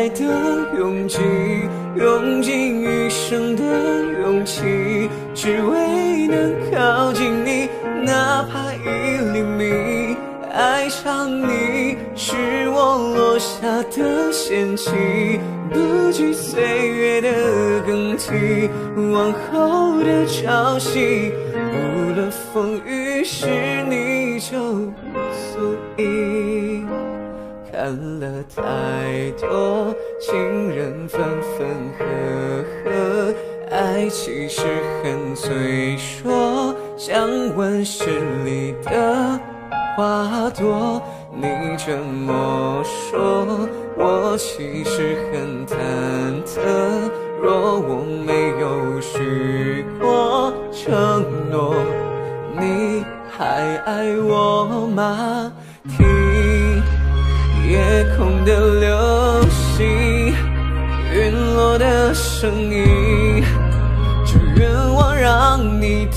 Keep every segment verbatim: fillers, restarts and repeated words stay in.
爱的勇气，用尽余生的勇气，只为能靠近你，哪怕一厘米。爱上你是我落下的陷阱，不惧岁月的更替，往后的朝夕，无论风雨是你就足以。看了太多情人分分合合，爱其实很脆弱，像温室里的花朵。你这么说，我其实很忐忑，若我没有许过承诺，你还爱我吗？听夜空的流星，陨落的声音，这愿望让你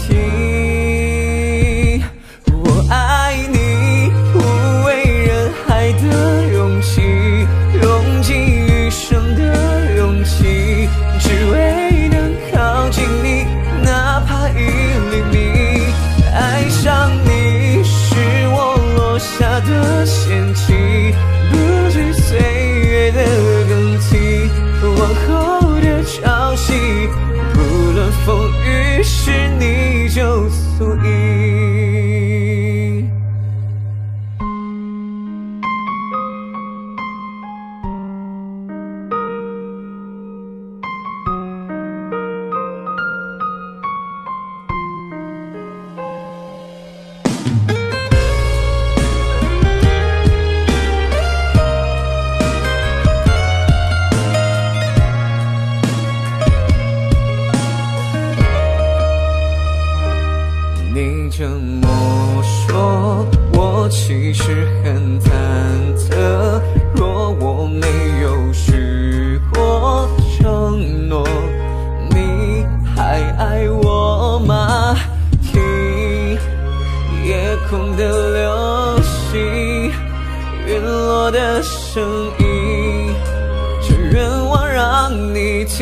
听。我爱你，无畏人海的勇气，用尽余生的勇气，只为能靠近你，哪怕一厘米。爱上你是我落下的陷阱，不惧岁月的更替，往后的朝夕，不论风雨是你就足以。你这么说，我其实很忐忑，若我没有许过承诺，你还爱我吗？听夜空的流星，陨落的声音，这愿望让你听。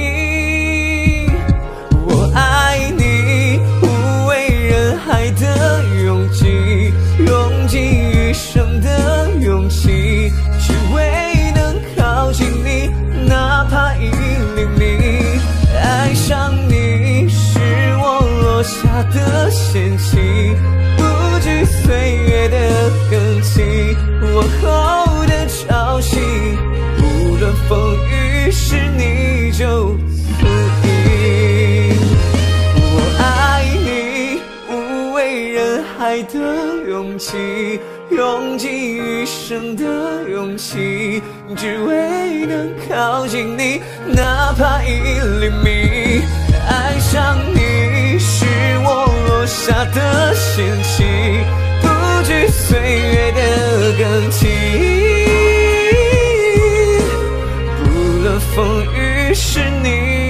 我爱你，爱的勇气，用尽余生的勇气，只为能靠近你，哪怕一厘米。爱上你是我落下的陷阱，不惧岁月的更替，往后的朝夕，无论风雨是你就足以。我爱你，无畏人海的勇气，用尽余生的勇气，只为能靠近你，哪怕一厘米。爱上你是我落下的陷阱，不惧岁月的更替，不论风雨是你